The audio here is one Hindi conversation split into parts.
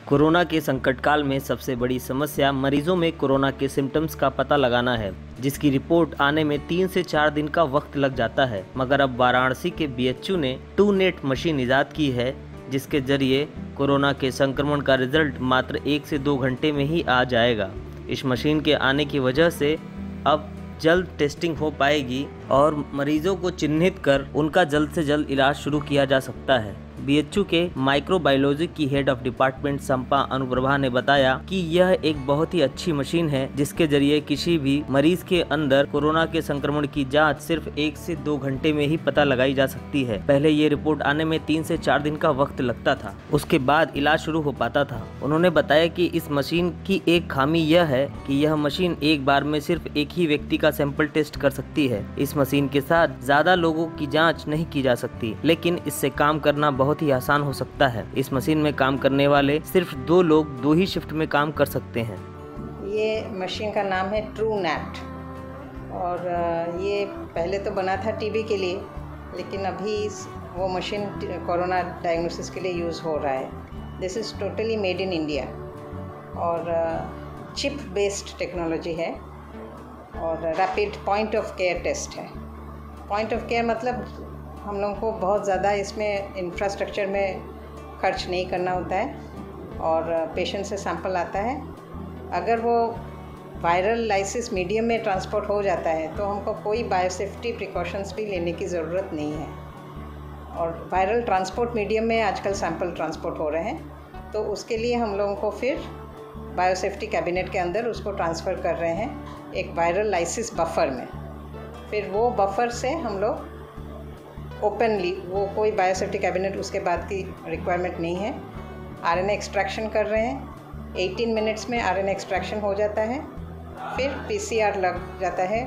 कोरोना के संकट काल में सबसे बड़ी समस्या मरीजों में कोरोना के सिम्टम्स का पता लगाना है, जिसकी रिपोर्ट आने में 3 से 4 दिन का वक्त लग जाता है। मगर अब वाराणसी के बीएचयू ने TrueNet मशीन इजाद की है, जिसके जरिए कोरोना के संक्रमण का रिजल्ट मात्र 1 से 2 घंटे में ही आ जाएगा। इस मशीन के आने की वजह से अब जल्द टेस्टिंग हो पाएगी और मरीजों को चिन्हित कर उनका जल्द से जल्द इलाज शुरू किया जा सकता है। बीएचयू के माइक्रोबायोलॉजी की head of department Sampa Anupurba ने बताया कि यह एक बहुत ही अच्छी मशीन है, जिसके जरिए किसी भी मरीज के अंदर कोरोना के संक्रमण की जांच सिर्फ 1 से 2 घंटे में ही पता लगाई जा सकती है। पहले ये रिपोर्ट आने में 3 से 4 दिन का वक्त लगता था, उसके बाद इलाज शुरू हो पाता था। उन्होंने बताया कि इस मशीन की एक खामी यह है कि यह मशीन एक बार में सिर्फ एक ही व्यक्ति का सैंपल टेस्ट कर सकती है। इस मशीन के साथ ज्यादा लोगों की जाँच नहीं की जा सकती, लेकिन इससे काम करना बहुत ही आसान हो सकता है। इस मशीन में काम करने वाले सिर्फ 2 लोग 2 ही शिफ्ट में काम कर सकते हैं। ये मशीन का नाम है TrueNet और ये पहले तो बना था टीबी के लिए, लेकिन अभी वो मशीन कोरोना डायग्नोसिस के लिए यूज़ हो रहा है। This is totally made in India और चिप बेस्ड टेक्नोलॉजी है और rapid point of care test है। पॉइंट ऑफ केयर मतलब हम लोगों को बहुत ज़्यादा इसमें इंफ्रास्ट्रक्चर में खर्च नहीं करना होता है और पेशेंट से सैंपल आता है। अगर वो वायरल लाइसिस मीडियम में ट्रांसपोर्ट हो जाता है तो हमको कोई बायोसेफ्टी प्रिकॉशंस भी लेने की ज़रूरत नहीं है। और वायरल ट्रांसपोर्ट मीडियम में आजकल सैंपल ट्रांसपोर्ट हो रहे हैं, तो उसके लिए हम लोगों को फिर बायोसेफ्टी कैबिनेट के अंदर उसको ट्रांसफ़र कर रहे हैं एक वायरल लाइसिस बफर में। फिर वो बफर से हम लोग ओपनली, वो कोई बायोसेफ्टी कैबिनेट उसके बाद की रिक्वायरमेंट नहीं है, आरएनए एक्सट्रैक्शन कर रहे हैं। 18 मिनट्स में आरएनए एक्सट्रैक्शन हो जाता है, फिर पीसीआर लग जाता है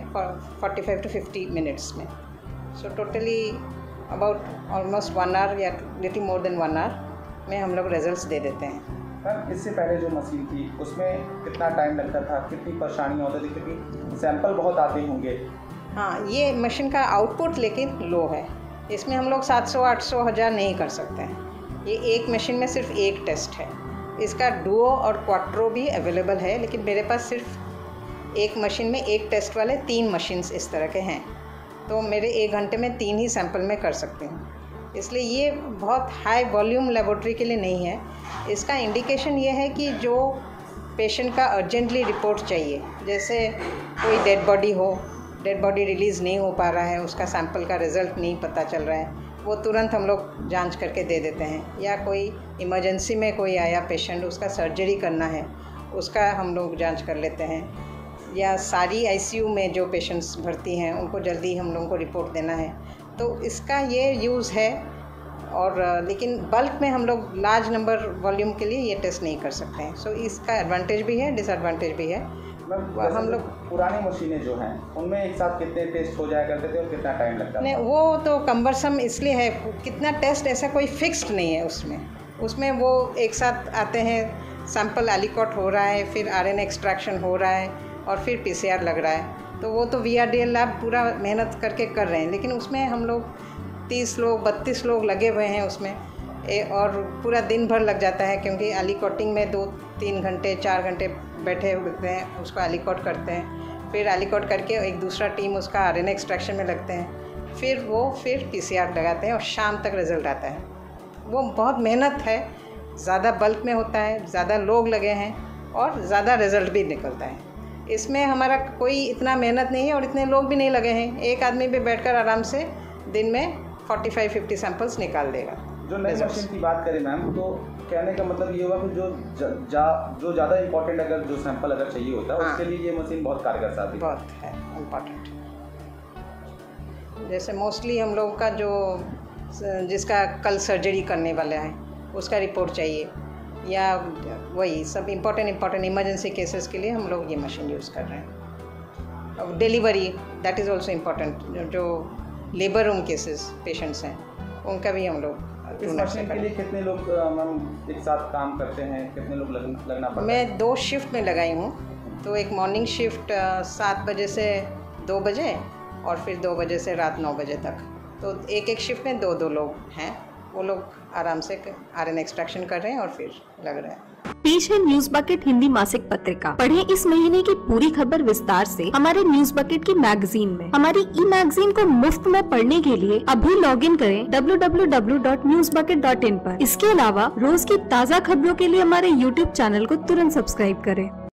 45 to 50 मिनट्स में। So totally about almost 1 hour या लिटिल मोर देन 1 आवर में हम लोग रिजल्ट्स दे देते हैं। मैम, इससे पहले जो मशीन थी उसमें कितना टाइम लगता था, कितनी परेशानियाँ होती थी, क्योंकि सैंपल बहुत आते होंगे? हाँ, ये मशीन का आउटपुट लेकिन लो है। इसमें हम लोग 700, 800, 1000 नहीं कर सकते हैं। ये एक मशीन में सिर्फ एक टेस्ट है। इसका डुओ और क्वाट्रो भी अवेलेबल है, लेकिन मेरे पास सिर्फ एक मशीन में एक टेस्ट वाले 3 मशीन्स इस तरह के हैं, तो मेरे 1 घंटे में 3 ही सैंपल में कर सकती हूँ। इसलिए ये बहुत हाई वॉल्यूम लेबोरेटरी के लिए नहीं है। इसका इंडिकेशन ये है कि जो पेशेंट का अर्जेंटली रिपोर्ट चाहिए, जैसे कोई डेड बॉडी हो, डेड बॉडी रिलीज़ नहीं हो पा रहा है, उसका सैंपल का रिज़ल्ट नहीं पता चल रहा है, वो तुरंत हम लोग जांच करके दे देते हैं। या कोई इमरजेंसी में कोई आया पेशेंट, उसका सर्जरी करना है, उसका हम लोग जांच कर लेते हैं। या सारी आईसीयू में जो पेशेंट्स भर्ती हैं उनको जल्दी हम लोगों को रिपोर्ट देना है, तो इसका ये यूज़ है। और लेकिन बल्क में हम लोग लार्ज नंबर वॉल्यूम के लिए ये टेस्ट नहीं कर सकते हैं। सो इसका एडवांटेज भी है, डिसएडवांटेज भी है। हम लोग पुरानी मशीनें जो हैं उनमें एक साथ कितने टेस्ट हो जाया करते थे और कितना टाइम लगता था? नहीं, वो तो कम्बरसम इसलिए है, कितना टेस्ट ऐसा कोई फिक्स्ड नहीं है उसमें वो एक साथ आते हैं, सैंपल एलिकॉट हो रहा है, फिर आरएनए एक्सट्रैक्शन हो रहा है और फिर पीसीआर लग रहा है। तो वो तो VRDL लैब पूरा मेहनत करके कर रहे हैं, लेकिन उसमें हम लोग 30 लोग 32 लोग लगे हुए हैं उसमें, और पूरा दिन भर लग जाता है, क्योंकि एलिकॉटिंग में 2-3 घंटे 4 घंटे बैठे होते हैं, उसको एलिकॉट करते हैं, फिर एलिकॉट करके एक दूसरा टीम उसका आरएनए एक्सट्रैक्शन में लगते हैं, फिर पीसीआर लगाते हैं और शाम तक रिज़ल्ट आता है। वो बहुत मेहनत है, ज़्यादा बल्क में होता है, ज़्यादा लोग लगे हैं और ज़्यादा रिज़ल्ट भी निकलता है। इसमें हमारा कोई इतना मेहनत नहीं है और इतने लोग भी नहीं लगे हैं। एक आदमी भी बैठकर आराम से दिन में 45-50 सैंपल्स निकाल देगा। जो नई मशीन की बात करें मैम, तो कहने का मतलब ये होगा कि जो ज़्यादा इम्पोर्टेंट अगर जो सैंपल अगर चाहिए होता है, हाँ, उसके लिए ये मशीन बहुत कारगर साबित है। बहुत है इम्पॉर्टेंट। जैसे मोस्टली हम लोगों का जो जिसका कल सर्जरी करने वाला है उसका रिपोर्ट चाहिए, या वही सब इम्पोर्टेंट इमरजेंसी केसेस के लिए हम लोग ये मशीन यूज़ कर रहे हैं। अब delivery, that is also important. जो लेबर रूम केसेस पेशेंट्स हैं उनका भी हम लोग। इस मशीन के लिए कितने लोग मैम एक साथ काम करते हैं, कितने लोग लगना पड़ता है? मैं 2 शिफ्ट में लगाई हूँ, तो एक मॉर्निंग शिफ्ट 7 बजे से 2 बजे और फिर 2 बजे से रात 9 बजे तक। तो एक शिफ्ट में 2 लोग हैं, वो लोग आराम से आरएनए एक्सट्रैक्शन कर रहे हैं और फिर लग रहे हैं। पेश है न्यूज बकेट हिंदी मासिक पत्रिका। पढ़ें इस महीने की पूरी खबर विस्तार से हमारे न्यूज बकेट की मैगजीन में। हमारी ई मैगजीन को मुफ्त में पढ़ने के लिए अभी लॉगिन करें www.newsbucket.in पर। इसके अलावा रोज की ताज़ा खबरों के लिए हमारे YouTube चैनल को तुरंत सब्सक्राइब करें।